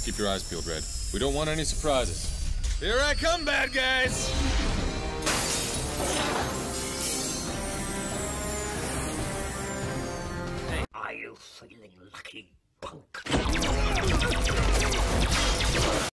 Keep your eyes peeled, Red. We don't want any surprises. Here I come, bad guys! Are you feeling lucky, punk?